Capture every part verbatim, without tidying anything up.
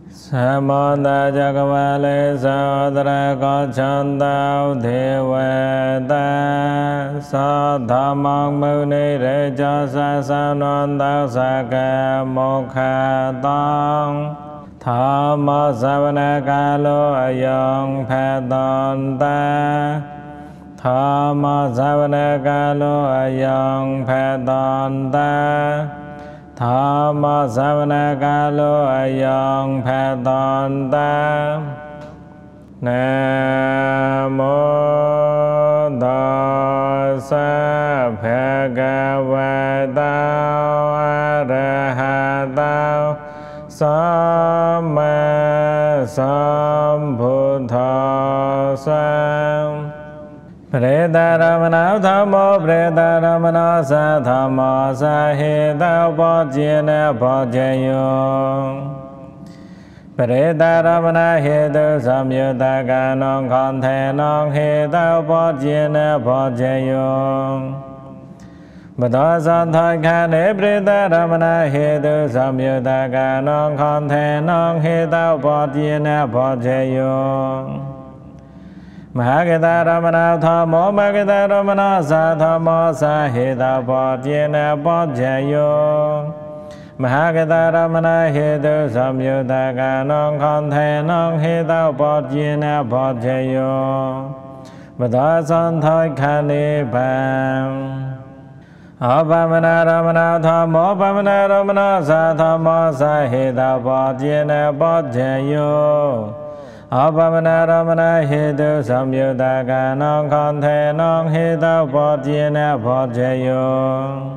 Sa mô ta cha ca va lê sa tra có chân tao thi huệ ta sa tha mong mưu ni rê cho sa sa non tao sa ca mô kha tông tha mô sa va na ca lô a yong pha tôn ta tha mô sa va na ca lô a yong pha tôn ta tha mô sa va na ca lô a yong pha tôn ta nam mô tassa bhagavata arahato samma sambuddhassa Preta Ramana Thammo Preta Ramana Sa Thammo Sa He Tao Bó Chia Na Bó Chia Yung Preta Ramana He Tu Samyutta Ca Nong Con Thể Nong He Tao Bó Chia Na Bó Chia Yung Bồ Tát San Thoi Kha Ni Preta Ramana He Tu Samyutta Ca Nong Con Thể Nong He Tao Bó Chia Na Bó Chia Yung Mahagita Ramana Thammo Mahagita Ramana Sa Thammo Sa He Tao Bó Chia Na Bó Chia Yung Mahagita Ramana He Tu Samyutta Ca Nong Con Thể Nong He Tao Bó Chia Na Bó Chia Yung Bồ Tát San Thoi Kha Ni Bàn Abhamana Ramana Thammo Abhamana Ramana Sa Thammo Sa He Tao Bó Chia Na Bó Chia Yung Abhamana Ramana He Tu Samyutta Ca Nong Con Thể Nong He Tao Bó Chia Na Bó Chia Yung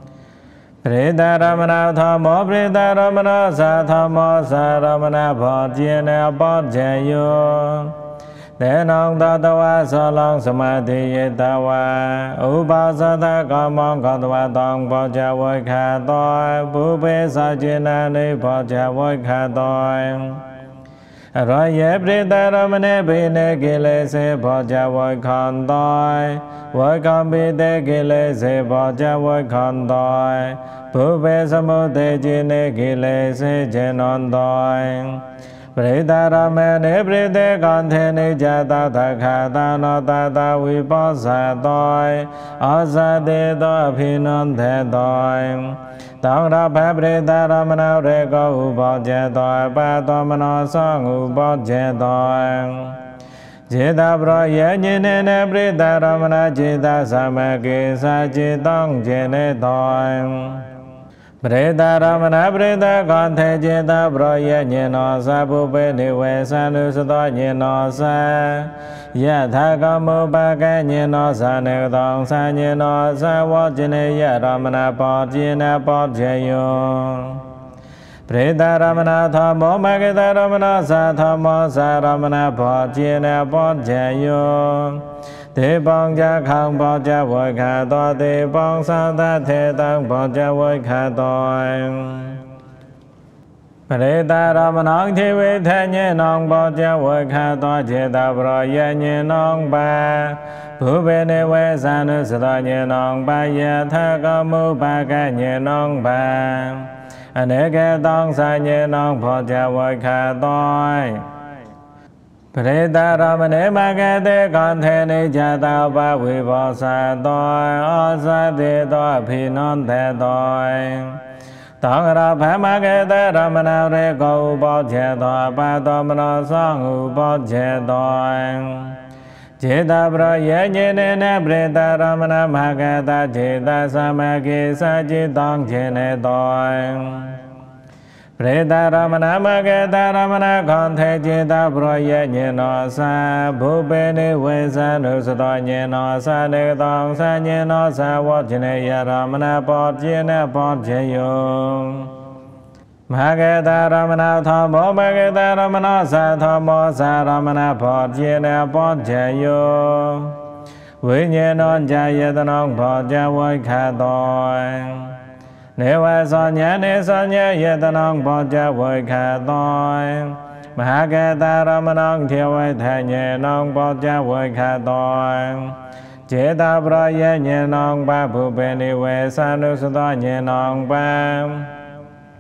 Preta Ramana Thammo Preta Ramana Sa Thammo Sa Ramana Bó Chia Na Bó Chia Yung Thế Nong Ta Ta Wa Sa Long Samadhi Ye Ta Wa Upasata Ca Mong Ca Ta Wa Tong Bó Chia Voi Kha Toi Bú Bê Sa Chia Na Ni Bó Chia Voi Kha Toi Rồi ye Preta Ramana Bhi Ne Ki Lê Se Bó Chia Voi Khon Toi Voi Khon Bhi Te Ki Lê Se Bó Chia Voi Khon Toi Bú Bê Sa Mô Te Chi Ne Ki Lê Se Che Non Toi Preta Ramana Preta Con Thể Ni Cha Ta Ta Kha Ta No Ta Ta Vi Bó Sa Toi A Sa Te To Phi Non Thể Toi Tông Ra Phá Preta Ramana Re Có U Bó Che Toi Ba To Mano Song U Bó Che Toi Chế Ta Pro Ye Nhi Ne Ne Preta Ramana Chế Ta Sa Ma Ki Sa Chế Tông Chế Ne Toi Preta Ramana Preta Con Thể Chế Ta Pro Ye Nhi No Sa Bhu Bê Ni Huệ Sa Nu Sa To Nhi No Sa Ya Tha Ca Mô Ba Ca Nhi No Sa Ni Tông Sa Nhi No Sa Vô Chi Ni Ya Ramana Bó Chia Na Bó Chia Yung Preta Ramana Thammo Mahagita Ramana Sa Thammo Sa Ramana Bó Chia Na Bó Chia Yung Thế Bông Cha Khang Bó Chia Voi Kha Toi Thế Bông Sa Ta Thế Tăng Bó Chia Voi Kha Toi Preta Ramana Thi Vi Thế Nhi Nong Bó Chia Voi Kha Toi Chế Ta Pro Ye Nhi Nong Ba Bhu Bê Ni Huệ Sa Nu Sa To Nhi Nong Ba Ye Tha Ca Mô Ba Ca Nhi Nong Ba Ane Ke Tông Sa Nhi Nong Bó Chia Voi Kha Toi Preta Ramana Mahagita Con Thể Ni Cha Ta Ba Vi Bó Sa Toi A Sa Te To Phi Non Thể Toi Tông Ra Phá Mahagita Ramana Re Có U Bó Che Toi Ba To Mano Song U Bó Che Toi Chế Ta Pro Ye Nhi Ne Ne Preta Ramana Mahagita Chế Ta Sa Ma Ki Sa Chế Tông Chế Ne Toi Preta Ramana Mahagita Ramana Con Thể Chế Ta Pro Ye Nhi No Sa Bhu Bê Ni Huệ Sa Nu Sa To Nhi No Sa Ni Tông Sa Nhi No Sa Vô Chi Ni Ya Ramana Bó Chia Na Bó Chia Yung Mahagita Ramana Thammo Mahagita Ramana Sa Thammo Sa Ramana Bó Chia Na Bó Chia Yung Vi Nhi Non Cha Ye Ta Nong Bó Chia Voi Kha Toi Ni Huệ Son Nhã Ni Son Nhã Ye Ta Nong Bó Chia Voi Kha Toi Mahagita Ramana Thi Huệ Thế Nhi Nong Bó Chia Voi Kha Toi Chế Ta Pro Ye Nhi Nong Ba Bhu Bê Ni Huệ Sa Nu Sa To Nhi Nong Ba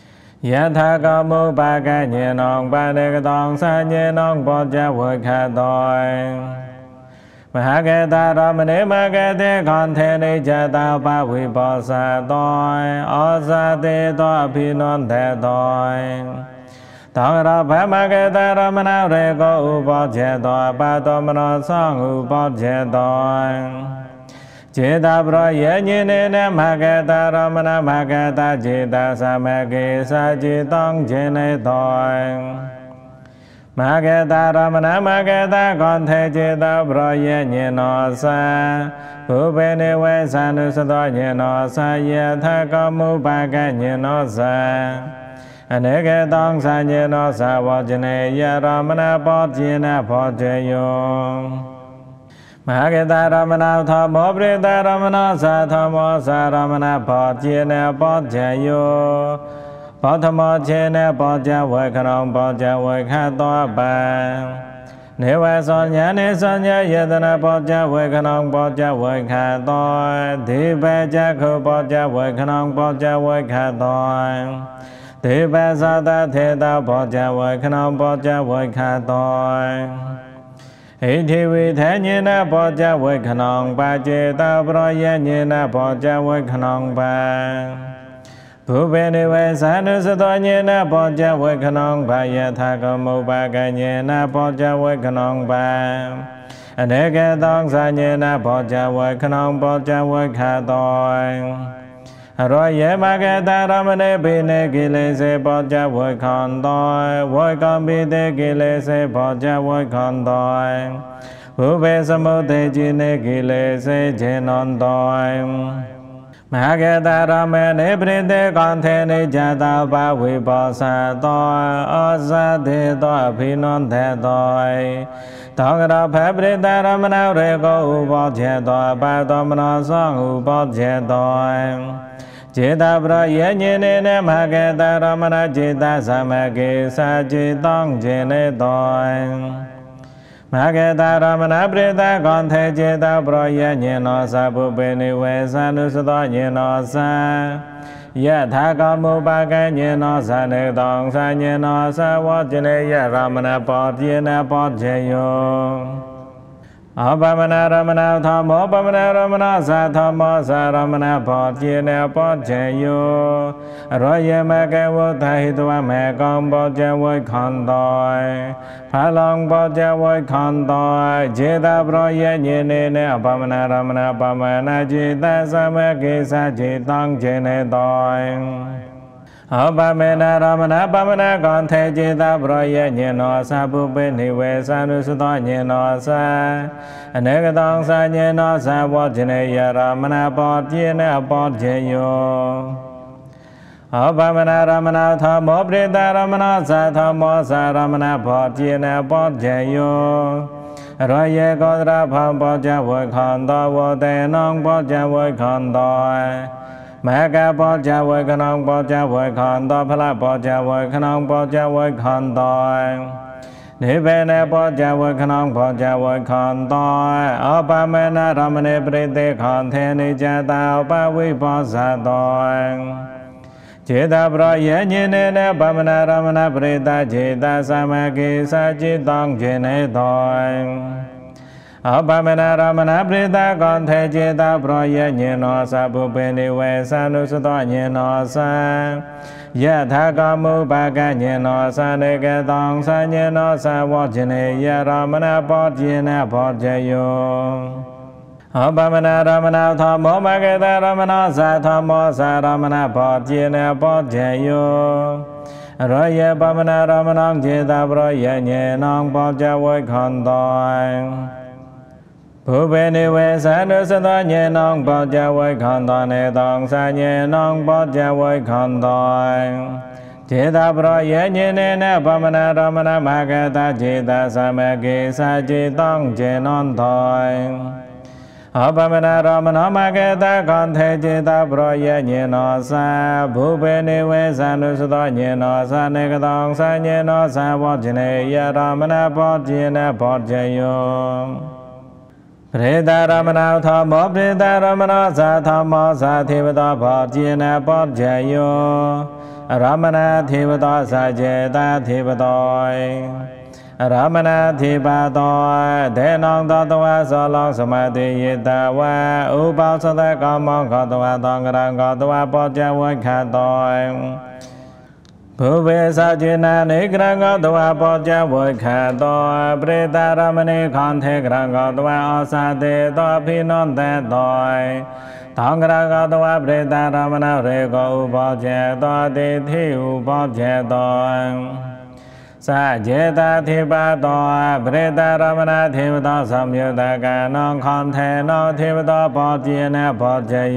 ယထာကမုပါကညေနောပါတေကတောသညေနောဘောဇဝခတောမဟာကေတရမဏေမကေတေခံထေနိจตာပဝိဘောဇတောဩဇတေတောအဖိနောတေတောတောရဘမကေတရမဏရေကောဥဘောဇေတောပတောမနောသံဥဘောဇေတောကျေတာပရောယေညိနေနမဂတရမဏမဂတကျေတာသမကေစာကျေတောင်းခြင်းနေတောမဂတရမဏမဂတကွန်ထေကျေတာပရောယေညိနောသဘုဘေနေဝေသနုစသောညိနောသယထကမုပကညိနောသအနေကေတောင်းသညိနောသဝဇနေယရမဏပောဇိနဘောဇေယောမဟာကေတရမဏသမောပရိတရမဏသာသမောသာရမဏဘောဇေနဘောဇေယောဘောဓမောဇေနဘောဇဝေခရောဘောဇဝေခတောပံနေဝေသောညာနေသောညာယတနာဘောဇဝေခရောဘောဇဝေခတောဒေဝဇခုဘောဇဝေခရောဘောဇဝေခတောဒေဝဇာတထေတဘောဇဝေခရောဘောဇဝေခတောဣတိဝိထေညေနဘောဇဝေခနောပါကျေတပရောယညေနဘောဇဝေခနောပါဘုဘေနေဝေသနုစသောညေနဘောဇဝေခနောပါယထာကမုပကညေနဘောဇဝေခနောပါအနေကေတောသညေနဘောဇဝေခနောဘောဇဝေခတောရောယေမကေတရမဏေပိနေကိလေစေဘောဇဝေခန္တောဝေကံပိတေကိလေစေဘောဇဝေခန္တောဘုဘေသမုတေจิနေကိလေစေခြေနန္တောမဟာကေတရမဏေပရိတေကံထေနိจตာပဝိဘောဇတောဩဇတေတောအဖိနောတေတောတောကရဖပရိတရမဏရေကောဥဘောဇေတောပတောမနောသံဥဘောဇေတောကျေတာပရောယေညိနေနမဂတရမဏကျေတာသမကေစာကျေတောင်းခြင်းနေတောမဂတရမဏပရိသကွန်ထေကျေတာပရောယေညိနောသဗုပေနိဝေသနုစသောညိနောသယထာကမုပကညိနောသနေတောင်းသညိနောသဝဇ္ဇနေယရမဏပောပြေနပောဇေယောအပမနာရမဏသမောပမနာရမဏသာသမောသာရမဏဘောဇေနဘောဇေယောရောယေမကေဝသဟိတဝမေကောဘောဇဝေခန္တောဖလောင်ဘောဇဝေခန္တောခြေတာပရောယေညေနေနအပမနာရမဏပမနာခြေတာသမကေသခြေတောင်းခြေနေတောအပမေနရမဏပမနာကံထေจิตပရောယေညေနောသဗုပေနိဝေသနုစသောညေနောသအနေကတောသညေနောသဝဇ္ဇနေယရမဏပောပြေနပောဇေယောအပမနာရမဏသမောပရိတရမဏသာသမောသာရမဏဘောပြေနပောဇေယောရောယေကောသရဖံဘောဇဝေခန္တောဝတေနံဘောဇဝေခန္တောမကဘောဇဝေခနောဘောဇဝေခန္တောဖလဘောဇဝေခနောဘောဇဝေခန္တောနိဗ္ဗာန်ဘောဇဝေခနောဘောဇဝေခန္တောအပမနာရမဏေပရိသေခန္ထေနိจตာဥပဝိဘောဇတောကျေတာပရောယေညိနေနပမနာရမဏပရိသကျေတာသမကေစာจิตတောင်းခြင်းနေတောအပမနာရမဏပရိသကွန်ထေจิตပရောယေညေနောသဗုပေနိဝေသနုစသောညေနောသယထာကမုပကညေနောသနေကတောသညေနောသဝဇ္ဇနေယရမဏပောဇေနဘောဇေယောအပမနာရမဏသမောမကေတရမဏသာသမောသာရမဏဘောဇေနဘောဇေယောရောယေပမနာရမဏจิตပရောယေညေနောဘောဇဝေခန္တောဘုဘေနိဝေသနုစသောညေနောဘောဇဝေခန္တောနေတောသညေနောဘောဇဝေခန္တောကျေတာပရောယေညေနေနပမနာရမဏမဂတကျေတာသမကေစာကျေတောင်းကျေနန္တောအပမနာရမဏမကေတကွန်ထေจิตပရောယေညေနောသဘုဘေနိဝေသနုစသောညေနောသနေကတောသညေနောသဝဇ္ဇနေယရမဏဘောဇေနဘောဇေယောပရိတရမဏသမောပရိတရမဏသာသမောသာသေဝတဘောဇေနဘောဇေယောรามนาธิปโตสัจเจตาธิปโตรามนาธิปโตเทนองตตวะสลองสมาธิยิตาวะอุปาสตะกามองขตวะตองกรังขตวะปจจวัคขโตภูเวสัจจินานิกรังขตวะปจจวัคขโตปริตารามณิขันเทกรังขตวะอสัตติโตภินนเตโตทองกรังขตวะปริตารามณเรโกอุปจเจโตติทิอุปจเจโตสัจเจตาธิปโตปริตารามณเทวตาสัมยุตตะกานองคันเทนองเทวตาปจเจนะปจเจโย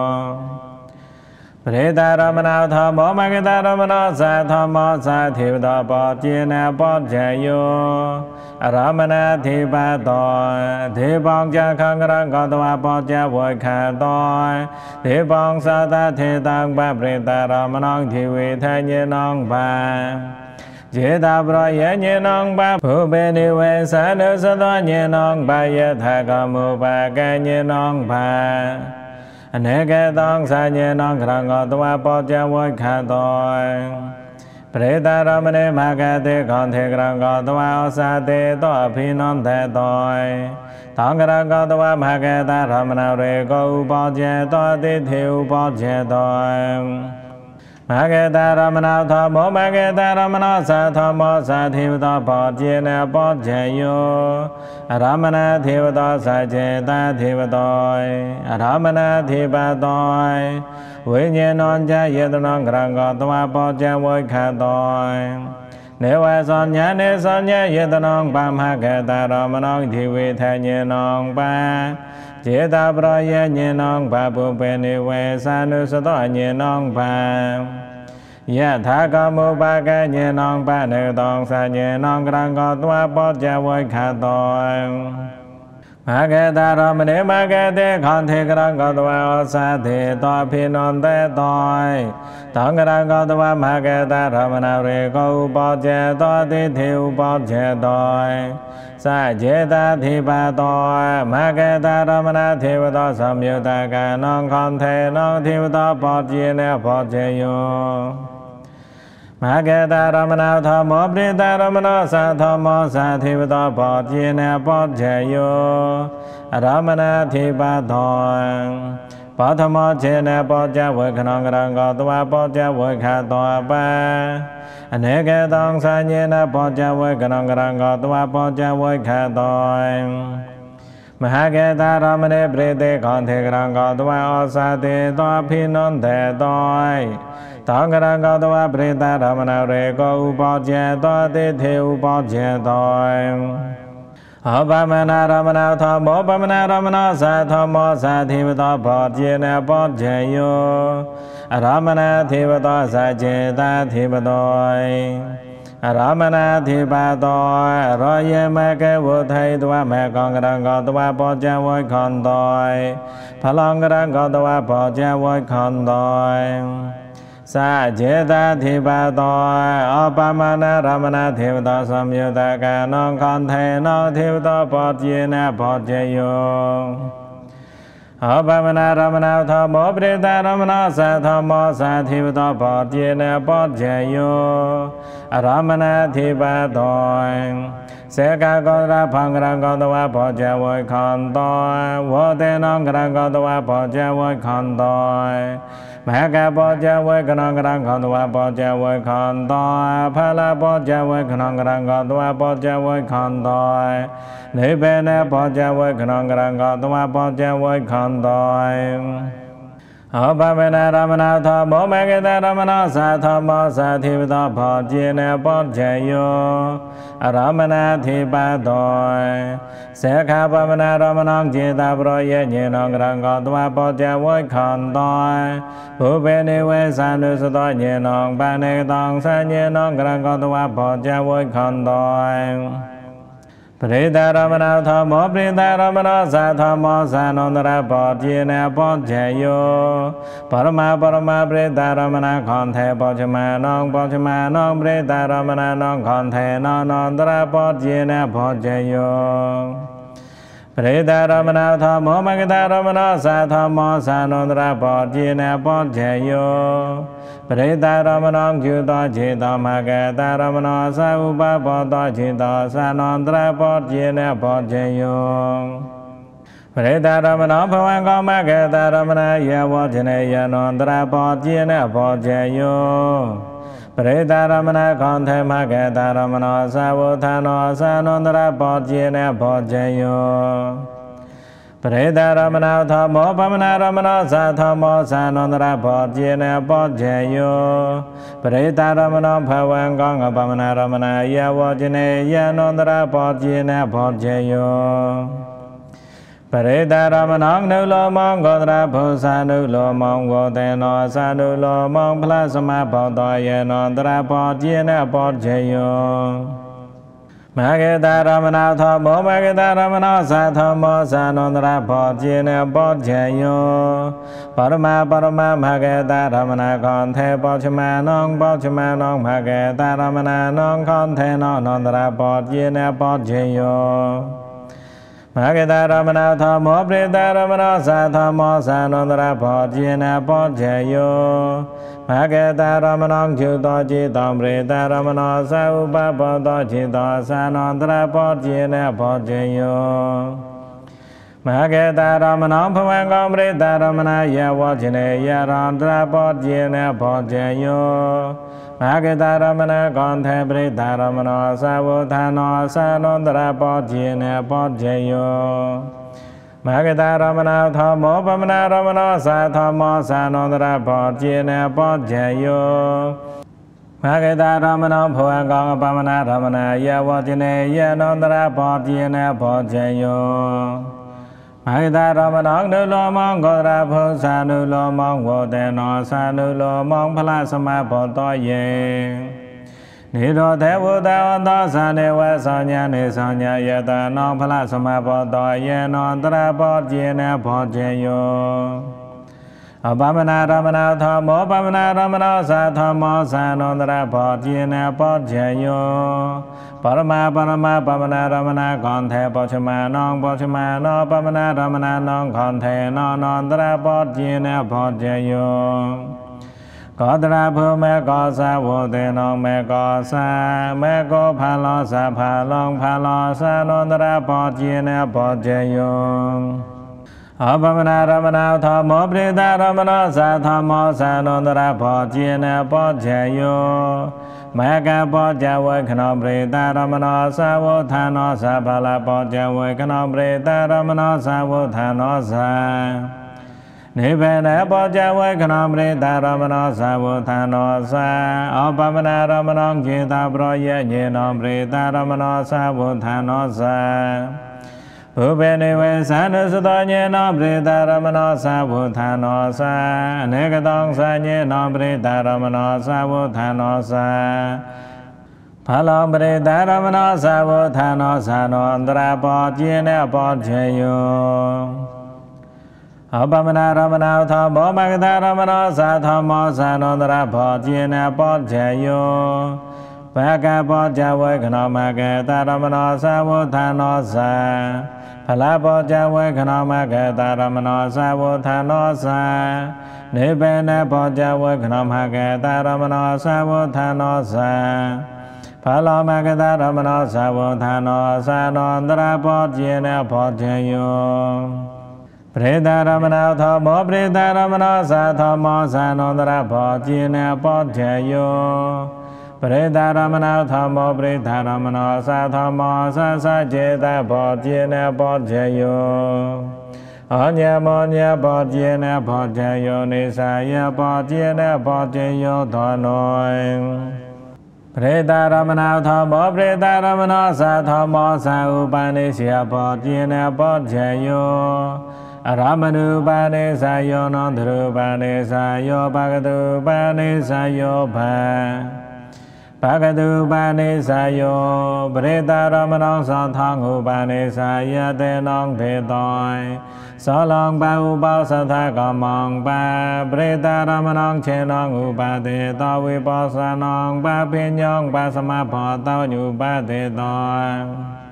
ปริตารามณธรรมมกิตารามณสัทธรรมสัทธิปโตปจเจนะปจเจโยรามณธิปโตเทปังจักขังกรังขตวะปจเจวัคขโตเทปังสัตตะเทตังปะปริตารามณงทิวิทะเยนองปะเจตาปรายเยนองปะภูเบนิเวสานุสตเยนองปะยะทะกมุปะกะเยนองปะอเนกตังสัญเยนองกรังขตวะปจเจวัคขโตปริตารามณีมากติขันเทกรังขตวะอสัตติโตอภินันเตโตทองกรังขตวะมากตารามณเรโกอุปจเจโตติทิอุปจเจโตมากตารามณธรรมมากตารามณสัทธรรมสัทธิปโตปจเจนะปจเจโยรามณเทวตาสัจเจตาเทวโตรามณธิปโตวิญญาณัญจายตนังกรังขตวะปจเจวัคขโตเนวสัญญาเนสัญญายตนังปามหกตารามณงทิวิทะเยนองปะเจตาปรายเยนองปะปุเปนิเวสานุสตเยนองปะยะทากมุปะกะเยนองปะเนตองสัญเยนองกรังขตวะปจเจวัคขโตมากตารามณีมากติขันเทกรังขตวะอสัตถิโตภินันเตโตทองกรังขตวะมากตารามณเรโกอุปจเจโตติทิอุปจเจโตสัจเจตาธิปโตมากตารามณเทวตาสัมยุตตะกานองคันเทนองเทวตาปจเจนะปจเจโยมากตารามณธรรมปริตารามณสัทธรรมสัทธิปโตปจเจนะปจเจโยรามณธิปโตปัทมเจนะปจเจวัคขณังกรังขตวะปจเจวัคขโตปะอเนกตังสัญเยนะปจเจวัคขณังกรังขตวะปจเจวัคขโตมหาเกตารามณีปริติขันเทกรังขตวะอสัตติโตภินันเตโตทองกรังขตวะปริตารามณเรโกอุปจเจโตติทิอุปจเจโตอปามนารามณธรรมปามนารามณสัทธรรมสัทธิปโตปจเจนะปจเจโยรามณธิปโตสัจเจตาธิปโตรามณธิปโตรอยมะเกวุทัยตัวแม่กองกรังขตวะปจเจวัคขันโตพลังกรังขตวะปจเจวัคขันโตสัจเจตาธิปโตอปามานารามณเทวตาสัมยุตตะกานองคันเทนองเทวตาปจเจนะปจเจโยอปามานารามณธรรมปริตารามณสัทธรรมสัทธิปโตปจเจนะปจเจโยรามณธิปโตเสกะกราพังกรังขตวะปจเจวัคขันโตวเตนองกรังขตวะปจเจวัคขันโตมหากปจเจวัคขณังกรังขตวะปจเจวัคขันโตภาลปจเจวัคขณังกรังขตวะปจเจวัคขันโตนิเบนะปจเจวัคขณังกรังขตวะปจเจวัคขันโตอปามนารามณธรรมมกตารามณสัทธรรมสัทธิปโตปจเจนะปจเจโยรามณธิปโตเสขะปามนารามณเจตาปรายเยนองกรังขตวะปจเจวัคขันโตภูเปนิเวสานุสตเยนองปะเนตังสัญเยนองกรังขตวะปจเจวัคขันโตปริตารามณธรรมปริตารามณสัทธรรมสันนตระปจเจนะปจเจโยปรมาปรมาปริตารามณขันเทปจมานองปจมานองปริตารามณนองขันเทนอนนตระปจเจนะปจเจโยปริตารมณาธรรมมกตารมณสัทธมสานุตระปอจีเนปอเจโยปริตารมณังจุตจิตมกตารมณสัอุปปตจิตสานุตระปอจีเนปอเจโยปริตารมณภวังกมกตารมณเยวจเนยนุตระปอจีเนปอเจโยปริตารมณคันเทมกตารมณสาวุธานสานุตระปอจีเนปอเจโยปริตารมณธรรมปมนารมณสัทธมสานุตระปอจีเนปอเจโยปริตารมณภวังกังปมนารมณเยวจเนยนุตระปอจีเนปอเจโยปริตารมณังนุโลมังโกตระภูสานุโลมังโวเตโนสานุโลมังพระสมปตเยโนตระปอจีเนปอเจโยมกตารมณธรรมมกตารมณสัทธมสานุตระปอจีเนปอเจโยปรมาปรมามกตารมณคันเทปอชมานังปอชมานังมกตารมณนังคันเทนนตระปอจีเนปอเจโยมกตารมณธรรมปริตารมณสัทธมสานุตระปอจีเนปอเจโยมกตารมณังจุตจิตปริตารมณสัอุปปตจิตสานุตระปอจีเนปอเจโยมกตารมณภวังกปริตารมณเยวจเนยรันตระปอจีเนปอเจโยมกตารมณคันเทปริตารมณสาวุธานสานุตระปอจีเนปอเจโยมกตารมณธรรมปมนารมณสัทธมสานุตระปอจีเนปอเจโยมกตารมณภวังกังปมนารมณเยวจเนยนุตระปอจีเนปอเจโยมกตารมณังนุโลมังโกตระภูสานุโลมังโวเตโนสานุโลมังพระสมปตเยนิโรธเทวตาวันตสานิเวสัญญานิสัญญายตานังพระสมปตเยนตระปอจีเนปอเจโยอปมนารมณธรรมปมนารมณสัทธมสานุตระปอจีเนปอเจโยปรมาปรมาปมนารมณคันเทปชมานังปชมานังปมนารมณนังคันเทนนตระปอจีเนปอเจโยกตระภูเมกสาวุเตนงเมกสาเมกภาลสาภาลังภาลสานุตระปอจีเนปอเจโยอปมนารมณธรรมปริตารมณสัทธมสานุตระปอจีเนปอเจโยมกปอเจเวขนปริตารมณสาวุธานสาภาลปอเจเวขนปริตารมณสาวุธานสานิเพนปอเจเวขนปริตารมณสาวุธานสาอปมนารมณจิตาปรเยเยนปริตารมณสาวุธานสาอุเบนิเวสานุสตเยนปริตารมณสาวุธานสาเนกตังสัญเยนปริตารมณสาวุธานสาภาลังปริตารมณสาวุธานสานุตระปอจีเนปอเจโยอปมนารมณธรรมมกตารมณสัทธมสานุตระปอจีเนปอเจโยปะกะปอเจเวขนมกตารมณสาวุธานสาพลาปอเจเวขนมกตารมณสาวุธานสานิเปนะปอเจเวขนมกตารมณสาวุธานสาพลามกตารมณสาวุธานสานุตระปอจีเนปอเจโยปริตารมณธรรมปริตารมณสัทธมสานุตระปอจีเนปอเจโยปริตารมณธรรมปริตารมณสัทธมสัสสะเจตปอจีเนปอเจโยอัญญมญญปอจีเนปอเจโยนิสายปอจีเนปอเจโยทโนยปริตารมณธรรมปริตารมณสัทธมสาอุปาณิสยปอจีเนปอเจโยอรามณุปาณิสายโยนนทรุปาณิสายโยภะกตุปาณิสายโยภะภะกตุปาณิสายโยปริตารมณสัทธังอุปาณิสายเตนังเทตอยสลังปะอุปาสัทธกมังปะปริตารมณเชนังอุปาเตตวิปัสสนังปะปิญญังปะสมาปะตอุปาเตตอย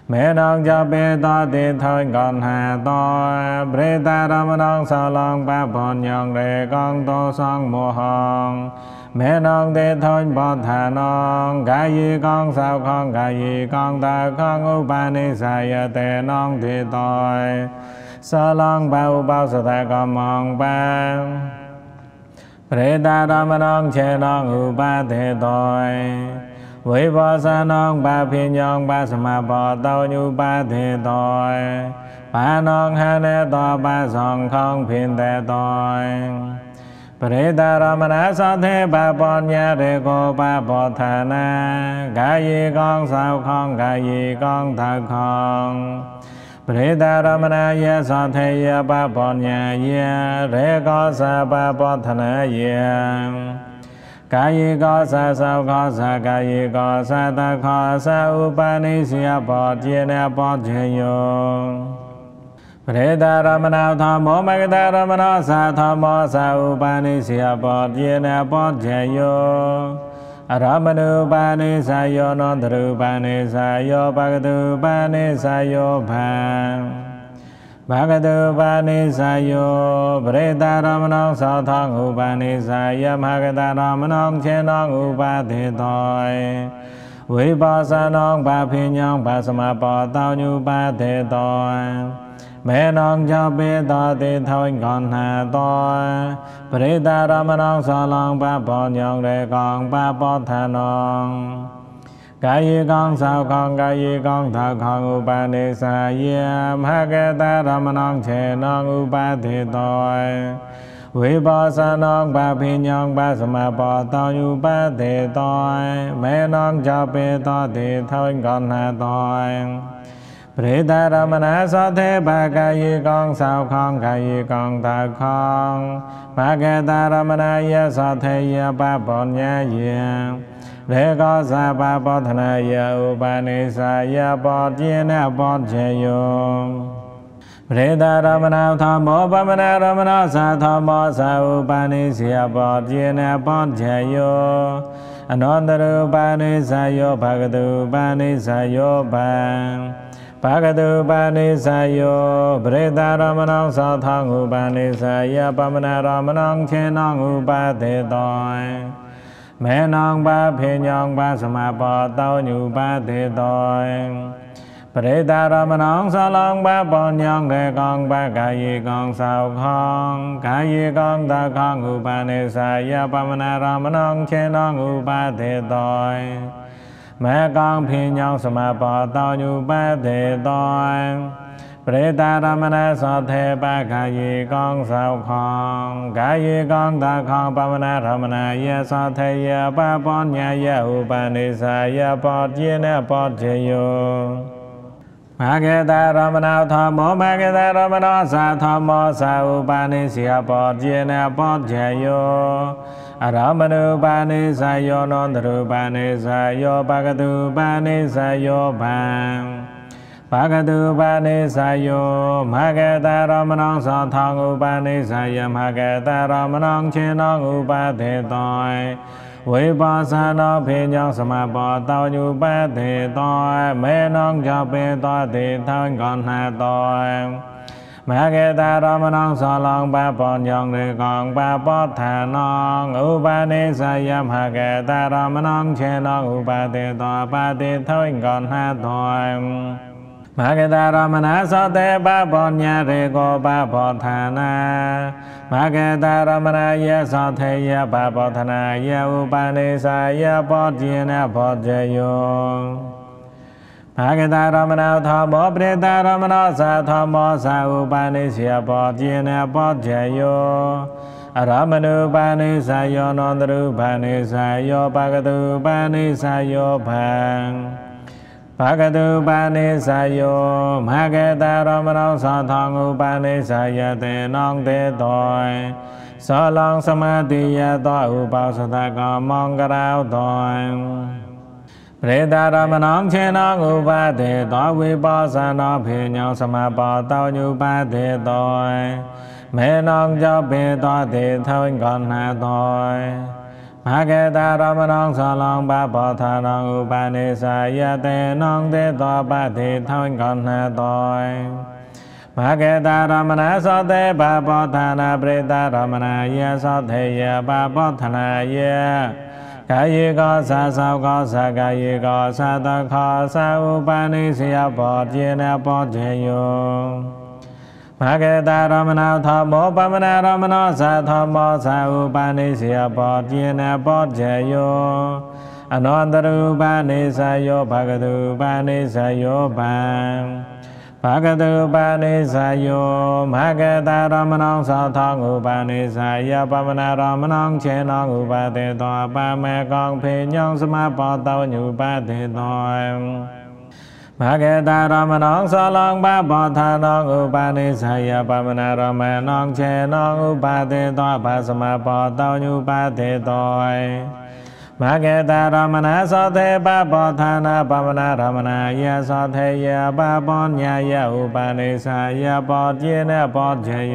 แม่น้องจะเป็นต่อติดถอยก่อนหาต่อเบรตารามน้องสาวลองป้าพรยองเรกองโตสองโมหองแม่น้องติดถอยบอดฐานองกายีกองสาวของกายีกองตาของอุปาณิสายแต่น้องติดถอยสลองเบาเบาสตะก็มองไปเปรตารามน้องเชน้องอุปาเทถอยวิปัสสนองบาพิญญองบาสมาปตาญูบาเทตอยปานองหาเนตอบาสองของพินเตตอยปริตารามนาสัทเทปะปัญญาเรโกปะปทานากายีกองสาวของกายีกองทักของปริตารามนายะสัทเทยะปะปัญญายะเรโกสะปะปทานายะกายิกาสะสาวกาสะกายิกาสะตะคาสะอุปาณิสยปะเจเนปะเจโยปริตารามนาธรรมโมมกตารามนาสะธรรมโมสะอุปาณิสยปะเจเนปะเจโยอรามณุปาณิสยโยนนทรุปาณิสยโยปะกตุปาณิสยโยภังภะกตุปาณิสยโยปริตารามนังสาวทังอุปาณิสยมหกตารามนังเชนังอุปาเทตอยวิปัสสนังปะพิญญังปัสมาปะตาญูปาเทตอยแม่น้องจะเปตอติถอยก่อนหาตอยปริตารามนังสลองปะปอนยองเรกองปะปอทานองกายีกองสาวของกายีกองทักของอุปาณิสยมหกตารามนังเชนังอุปาเทตอยวิปัสสนังปะพิญญังปัสมาปะตาญูปาเทตอยแม่น้องจะเปตอติถอยก่อนหาตอยปริตารามนาสัทเทปะกายีกองสาวของกายีกองทักของภะกตารามนายะสัทเทยะปะปัญญายะเรโกสะปะปทนายะอุปาณิสยปะเจเนปะเจโยปริตารามนาธรรมโมปมนารามนาสะธรรมโมสะอุปาณิสยปะเจเนปะเจโยอนันตรุปาณิสยโยภะกตุปาณิสยโยภังภะกตุปาณิสยโยปริตารามนังสาวทังอุปาณิสยปมนารามนังเชนังอุปาเทตอยแม่น้องปะพิญญังปัสมาปะตาญูปาเทตอยปริตารามนังสลองปะปัญญังเรกองปะกายีกองสาวของกายีกองตาของอุปาณิสยปมนารามนังเชนังอุปาเทตอยแม่กองพิญญังสมาปะตาญูปาเทตอยปริตารามนาสัทเทปะกายีกองสาวของกายีกองตาของปมนารามนายะสัทเทยะปะปัญญายะอุปาณิสยปะเจเนปะเจโยมหกตารามนาธรรมโมมหกตารามนาสะธรรมโมสะอุปาณิสยปะเจเนปะเจโยอรามณุปาณิสยโยนนทรุปาณิสยโยปะกตุปาณิสยโยภังภะกตุปาณิสยโยมหกตารามนังสาวทังอุปาณิสยมหกตารามนังเชนังอุปาเทตอยวิปัสสนาพิญญังสมาปะตาญูปาเทตอยแม่น้องจะเปตอติถอยก่อนหาตอยมหกตารามนังสลองปะปัญญังเรกองปะปะทานองอุปาณิสยมหกตารามนังเชนังอุปาเทตอยปาติถอยก่อนหาตอยมหกตารามนาสัทเทปะปัญญาเรโกปะปะทานามหกตารามนายะสัทเทยะปะปะทนายะอุปาณิสยปะเจเนปะเจโยมหกตารามนาธรรมโมปริตารามนาสะธรรมโมสะอุปาณิสยปะเจเนปะเจโยอรามณุปาณิสยโยนนทรุปาณิสยโยปะกตุปาณิสยโยภังภะกตุปาณิสยโยมหกตารามนังสาวทังอุปาณิสยเตนังเตตอยสลองสมาธิยะตอยอุปาสตะกมองกราวตอยปริตารามนังเชนังอุปาเทตอยวิปัสสนาพิญญังสมาปะตาญูปาเทตอยแม่น้องจะเปตอติถอยก่อนหาตอยภะเกตารามนังสลองปะปะทานังอุปาเนสายะเตนังเตตวปะเททังกันหะตอยภะเกตารามนาสเตปะปะทานาปริตารามนายะสเทยะปะปะทนายะกายก็สะสาวก็สะกายก็สะตะขอสะอุปาเนสยะปะเจนะปะเจโยภะเกตารามนาธรรมโมปะมนารามนาสัทธรรมโมสัอุปาณิสยปะเจนะปะเจโยอนันตรูปานิสยโยภะกตุปานิสยโยปังภะกตุปานิสยโยภะเกตารามนังสัทธังอุปาณิสยปะมนารามนังเชนังอุปาเตโตปะเมกังเพญังสมาปะตะวุปาเตโตภะเกตารามนังสลังปะปะทานังอุปาณิสยปะมนารามนังเชนังอุปาเตโตปะสมาปะตะวุปาเตโตภะเกตารามนาสเทปะปะทานาปะมนารามนายะสเทยะปะปัญญายะอุปาณิสยปะเจนะปะเจโย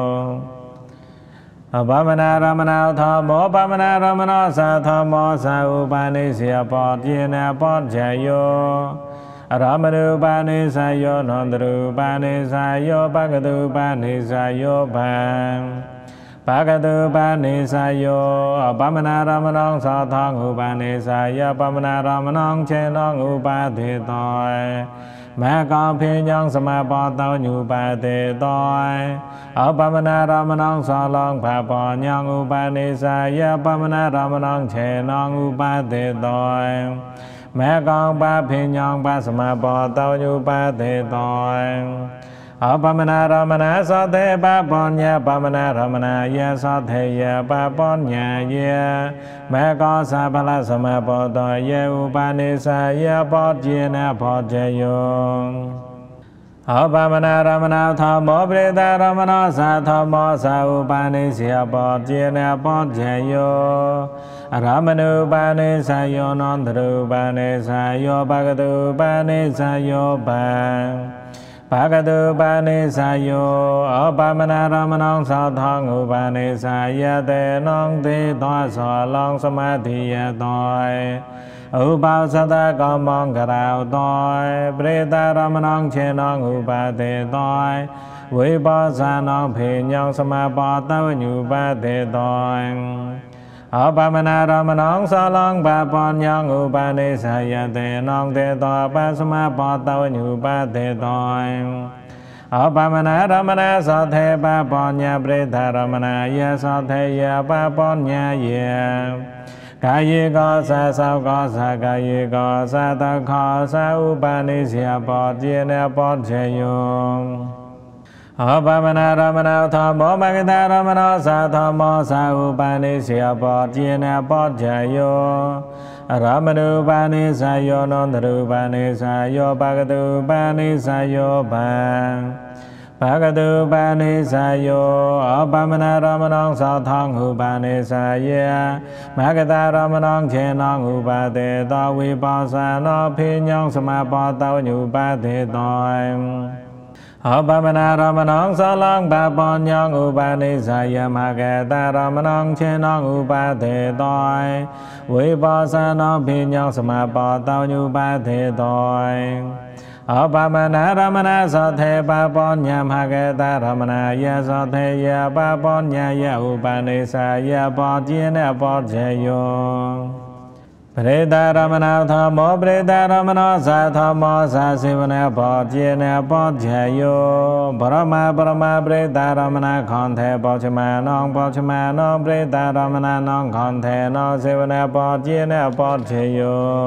ปะมนารามนาธรรมโมปะมนารามนาสัทธรรมโมสัอุปาณิสยปะเจนะปะเจโยรามรูปานิสยโยนนทรูปานิสยโยภะกตุปานิสยโยปังภะกตุปานิสยโยปะมนารามนังสัทธังอุปาณิสยปะมนารามนังเชนังอุปาเทโตแม้กองพิญังสมาปะตะวุปาเตโตอปะมนารามนังสลองภะปัญญังอุปาณิสยปะมนารามนังเชนังอุปาเตโตแม้กองปะพิญังปะสมาปะตะวุปาเตโตอปะมนารามนาสเทปะปัญญาปะมนารามนายะสเทยะปะปัญญายะแม้ก็สัพพะสมาปะตะเยอุปาณิสยปะเจนะปะเจโยอปะมนารามนาธรรมโมปริตารามนาสัทธรรมโมสัอุปาณิสยปะเจนะปะเจโยรามณูปานิสยโยนนทรูปานิสยโยภะกตุปานิสยโยปังภะกตุปานิสยโยอปะมนารามนังสัทธังอุปาณิสยเตนังเตตวะสลองสมาธิยะตอยอุปาสตะกมังกราวตอยปริตารามนังเชนังอุปาเตตอยวิปัสสนังเพญังสมาปะตะวุปาเตตอยอปะมนารามนังสลังปะปัญญังอุปาณิสยเตนังเตโตปะสมาปะตะวุปาเตโตอปะมนารามนาสเทปะปัญญาปริตารามนายะสเทยะปะปัญญายะกายก็สะสาวก็สะกายก็สะตะขอสะอุปาณิสยปะเจนะปะเจโยอปะมนารามนาธรรมโมภะกตารามนาสัทธรรมโมสัอุปาณิสยปะเจนะปะเจโยรามณูปานิสยโยนนทรูปานิสยโยภะกตุปานิสยโยปังภะกตุปานิสยโยอปะมนารามนังสัทธังอุปาณิสยภะกตารามนังเชนังอุปาเตโตวิปัสสนาภิญญังสมาปะตะวุปาเตโตอปะมนารามนังสลังปะปัญญังอุปาณิสยภะเกตารามนังเชนังอุปาเทโตวิปัสสนาภิญญังสมาปะตะวุปาเทโตอปะมนารามนาสเทปะปัญญาภะเกตารามนายะสเทยะปะปัญญายะอุปาณิสยปะเจนะปะเจโยปริตารามนาธรรมโมปริตารามนาสัทธรรมโมสัสิวนะปะเจนะปะเจโยปรมาปรมาปริตารามนาขันเทปะชมานังปะชมานังปริตารามนานังขันเทนังสิวนะปะเจนะปะเจโย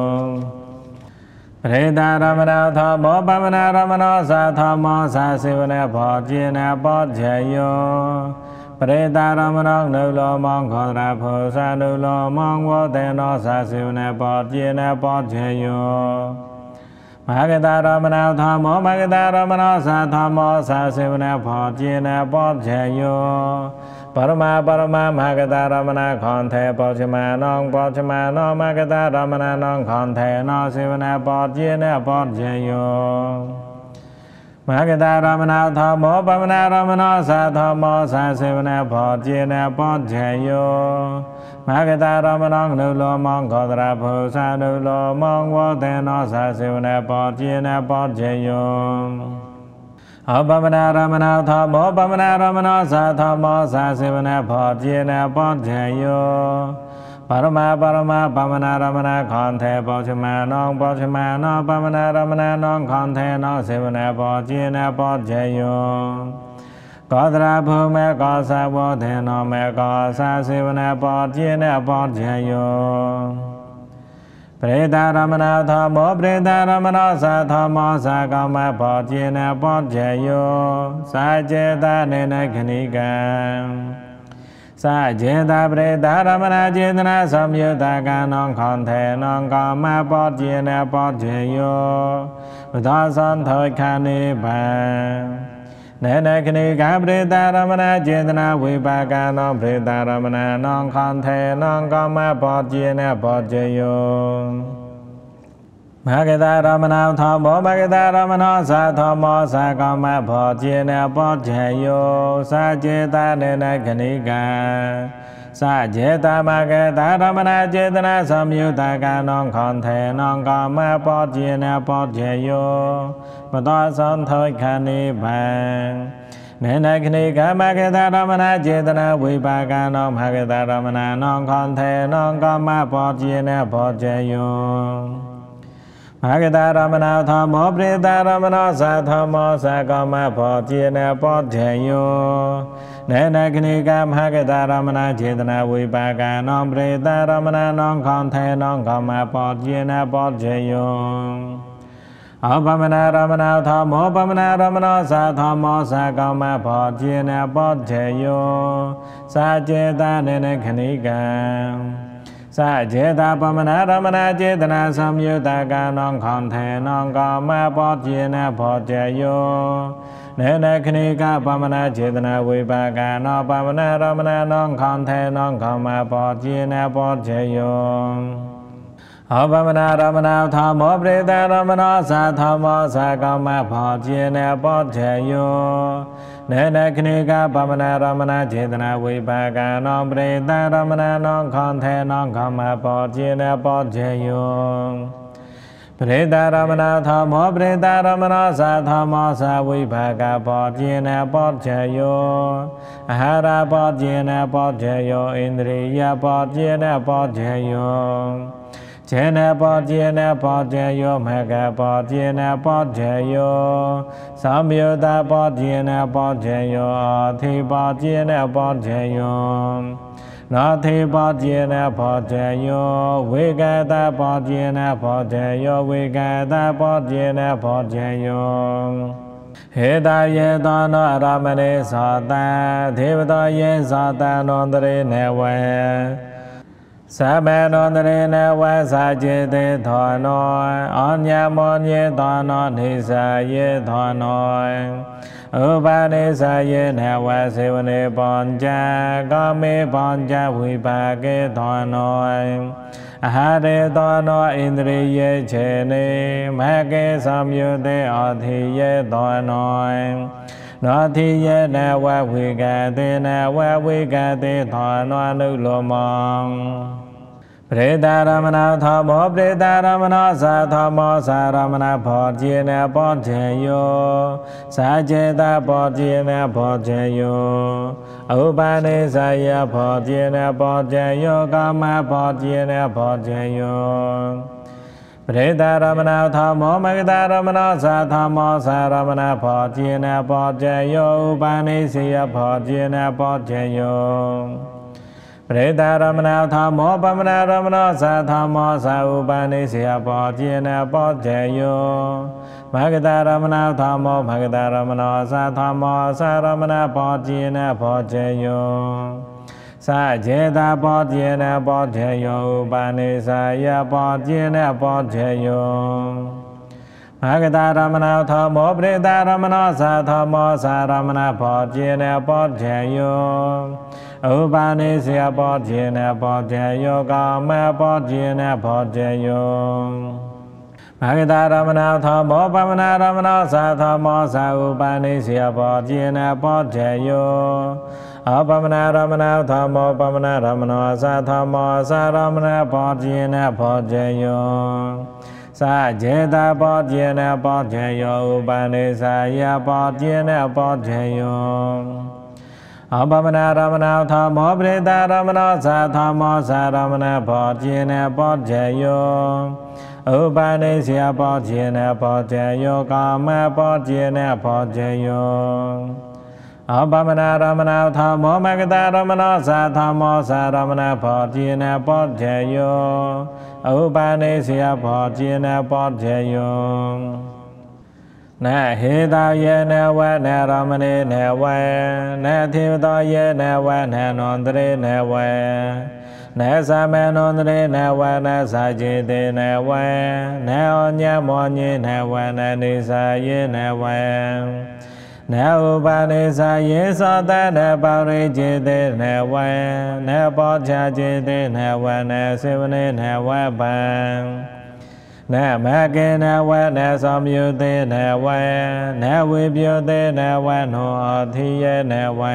ปริตารามนาธรรมโมปะมนารามนาสัทธรรมโมสัสิวนะปะเจนะปะเจโยปริตารามนังนุโลมังขอราโพสานุโลมังวเตนะสัสิวนะปะเจนะปะเจโยภะกตารามนาธรรมโมภะกตารามนาสัทธรรมโมสัสิวนะปะเจนะปะเจโยปรมาปรมาภะกตารามนาขันเทปะชมานังปะชมานังภะกตารามนานังขันเทนะสิวนะปะเจนะปะเจโยมมหากตารามนาธรรมปมนารามนาสาธรรมสาเสวนาพอเจนะปอเจโยมหากตารามนังนุโลมังขอตราภูสานุโลมังวะเตนะสาเสวนาปอเจนะปอเจโยอปมนารามนาธรรมปมนารามนาสาธรรมสาเสวนาพอเจนะปอเจโยปรมาปรมาปมนารามนาคันเทปชมาน้องปชมาน้องปมนารามนาน้องคันเทน้องเสวนาปเจนะปเจโยกอตราภูเมกอสาวเทนเมกอสาเสวนาปเจนะปเจโยเปรตารามนาธรรมเปรตารามนาสาธรรมสากรรมปเจนะปเจโยสาเจตาเนนขณิกันสาเจตาเปรตารามนาเจตนาสัมยุตตาการน้องคันเทน้องกรรมปเจนะปเจโยพุทธสันเถิดขานิบาเนนขณิกาเปรตารามนาเจตนาวิปากาน้องเปรตารามนาน้องคันเทน้องกรรมปเจนะปเจโยมหากตารามนาธรรมมหากตารามนาสาธรรมสากรรมปเจนะปเจโยสาเจตาเนนขณิกาสาเจตามหากตารามนาเจตนาสัมยุตตาการน้องคันเทน้องกรรมปเจนะปเจโยปตสันเถิดขานิบาเนนขณิกามหากตารามนาเจตนาวิปากาน้องมหากตารามนาน้องคันเทน้องกรรมปเจนะปเจโยมหากตารามนาธรรมเปรตารามนาสาธรรมสากรรมปเจนะปเจโยเนนขณิกามหากตารามนาเจตนาวิปากาน้องเปรตารามนาน้องคันเทน้องกรรมปเจนะปเจโยอปมนารามนาธรรมปมนารามนาสาธรรมสากรรมปเจนะปเจโยสาเจตาเนนขณิกาสาเจตาปมนารามนาเจตนาสัมยุตตาการน้องคันเทน้องกรรมปเจนะปเจโยเนนขณิกาปมนาเจตนาวิปากาน้องปมนารามนาน้องคันเทน้องกรรมปเจนะปเจโยอปมนารามนาธรรมเปรตารามนาสาธรรมสากรรมปเจนะปเจโยเนนขณิกาปมนารามนาเจตนาวิปากาน้องเปรตารามนาน้องคันเทน้องกรรมปเจนะปเจโยเปรตารามนาธรรมเปรตารามนาสาธรรมสาวิภากาปเจนะปเจโยอาหาราปเจนะปเจโยอินทรียปเจนะปเจโยเจนะปเจนะปเจโยมหากปเจนะปเจโยสัมยุตตาปเจนะปเจโยอธิปเจนะปเจโยนาธิปเจนะปเจโยวิกตาปเจนะปเจโยวิกตาปเจนะปเจโยเหตาเยตโนรามเนสัตตาเทวตาเยสัตตานนตเรเนเวสัพเพนนตเรเนเวสาเจเตธโนอัญญมนเยธโนนิสาเยธโนอุปาเนสาเยเนเวเสวเนปัญจกามิปัญจวิภาเกธโนอาหาเรธโนอินทรีเยเชเนมหเกสัมยุเตอธิเยธโนนาทิเยเนวะวิกาเตเนวะวิกาเตธโนอนุโลมังเปรตารามนาธรรมเปรตารามนาสาธรรมสารามนาปเจนะปเจโยสาเจตาปเจนะปเจโยอุปาเนสายะปเจนะปเจโยกามปเจนะปเจโยเปรตารามนาธรรมมกตารามนาสาธรรมสารามนาปเจนะปเจโยอุปาเนสยะปเจนะปเจโยเปรตารามนาธรรมปมนารามนาสาธรรมสาอุปาเนสยปเจนะปเจโยมหากตารามนาธรรมมหากตารามนาสาธรรมสารามนาปเจนะปเจโยสาเจตาปเจนะปเจโยอุปาเนสายะปเจนะปเจโยมหากตารามนาธรรมเปรตารามนาสาธรรมสารามนาปเจนะปเจโยอุปาเนสยปเจนะปเจโยกามปเจนะปเจโยม Bạc ta ra mana tho mô pa mana ra mana sa tho mô sa u pa ni siya po chi na po che yo a pa mana ra mana tho mô pa mana ra mana sa tho mô sa ra mana po chi na po che yo sa je ta po chi na po che yo u pa ni sa ya po chi na po che yo a pa mana ra mana tho mô pa ta ra mana sa tho mô sa ra mana po chi na po che yo Upanishya Pajina Pajayo Kama Pajina Pajayo Abhamana Ramana Thamo Magata Ramana Sathamo Saramana Pajina Pajayo Upanishya Pajina Pajayo Na hita ye na wa na ramane na wa na thivata ye na wa na nondre na wa na samanondre na wa na sajite na wa na onya monye na wa na nisa ye na wa na upanisa ye sata na pauri jite na wa na pocha jite na wa na sivane na wa bang na mage na wa na samyute na wa na vipyute na wa no athiye na wa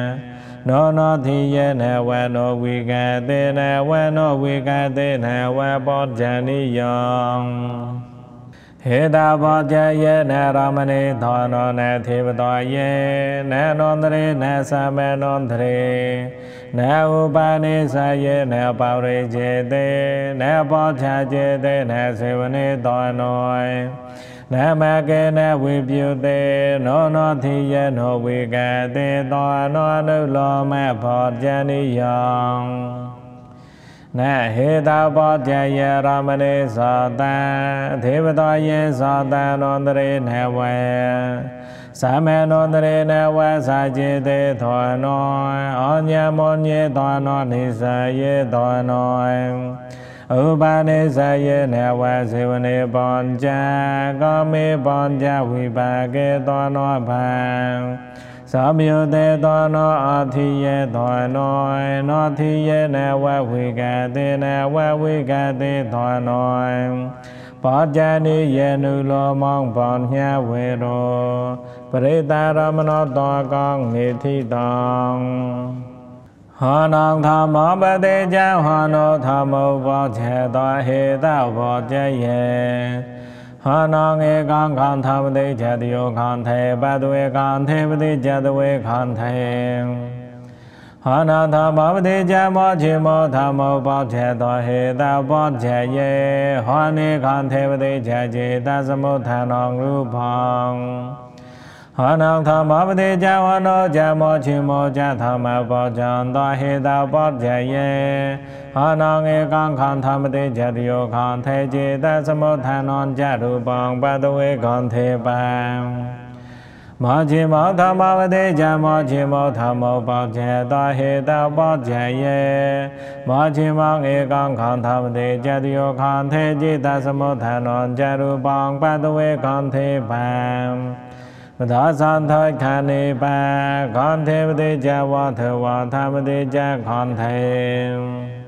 no no thiye na wa no vikate na wa no vikate na wa bodjani yong heta bodjaye na ramane thono na thivataye na nondre na samanondre na upanisa ye na pauri jete na pocha jete na sivane thono na mage na vipyute no no thiye no vikate thono nulo ma bodjani yong na heta bodjaye ramane sata thivataye sata nondre na wa samanondre na wa sajite thono onya monye thono nisa ye thono upanisa ye na wa sivane bonja kame bonja vipake thono bhang samyute thono athiye thono no thiye na wa vikate na wa vikate thono Pajani ye nu lo mong bon nha we ro Parita ramano to kong ni thi tong Honong thamo bade ja hono thamo bo che to he ta bo che ye Honong e kong kong tham de che dio kong the ba dwe kong the bade che dwe kong the Hana thamo bade ja mo chi mo thamo bo che to he ta bo che ye Hane kong the bade che che ta samu thanong ru phang Hanang thamo bade ja hono ja mo chi mo ja thamo bo chan to he ta bo che ye Hanang e kong kong tham bade che dio kong the che ta samu thanong ja ru phang ba dwe kong the bang Ma chi mo thamo bade ja mo chi mo thamo bo che to he ta bo che ye Ma chi mo e kong kong tham bade che dio kong the che ta samu thanong ja ru phang ba dwe kong the bang Đa san thoi kha ni ba con thế bade ja wa thơ wa tha bade ja con thế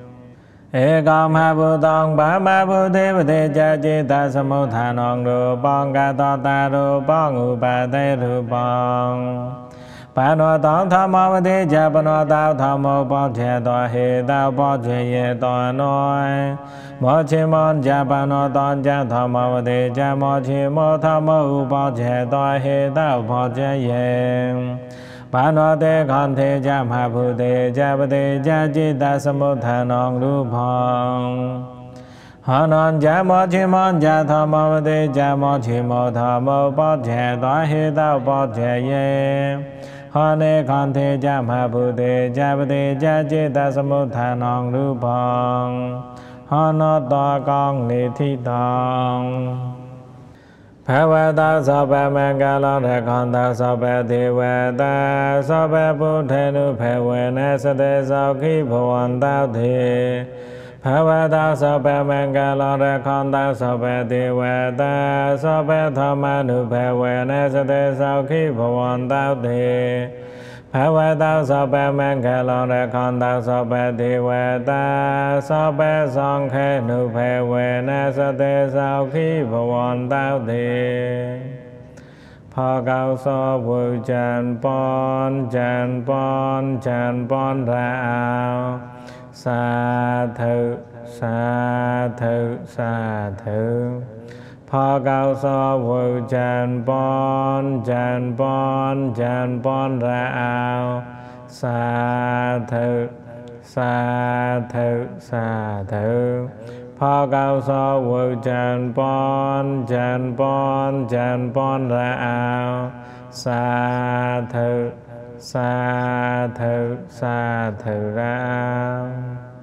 e kam ha bu tong ba ma bu thế bade ja che ta samu thanong ru bong ka to ta ru bong u ba te ru bong pa no tong thamo bade ja pa no tao thamo bo che to he tao bo che ye to noi Mo chi mon ja pa no ton ja thamo bade ja mo chi mo thamo u bo che to he tao bo che ye Pa no te kong the ja ma bu te ja bade ja che ta samu thanong ru phang Hanon ja mo chi mon ja thamo bade ja mo chi mo thamo bo che to he tao bo che ye Hane kong the ja ma bu te ja bade ja che ta samu thanong ru phang Hana ta kong ni thi tong Bhavata sabha mangala rakhanta sabha devata sabha buddhenu bhavena sate saukhi bhavanta the Bhavata sabha mangala rakhanta sabha devata sabha dhamanu bhavena sate saukhi bhavanta the ภาวะตาสัพเพมังคลองระคันตาสัพเพเทวตาสัพเพสังฆานุภเวนะสเตสัพพิภวันตาเทพอเกาสอบวุจันปอนจันปอนจันปอนราวสาธุสาธุสาธุพอเกาสอบวุจันปอนจันปอนจันปอนราวสาธุสาธุสาธุพอเกาสอบวุจันปอนจันปอนจันปอนราวสาธุสาธุสาธุราว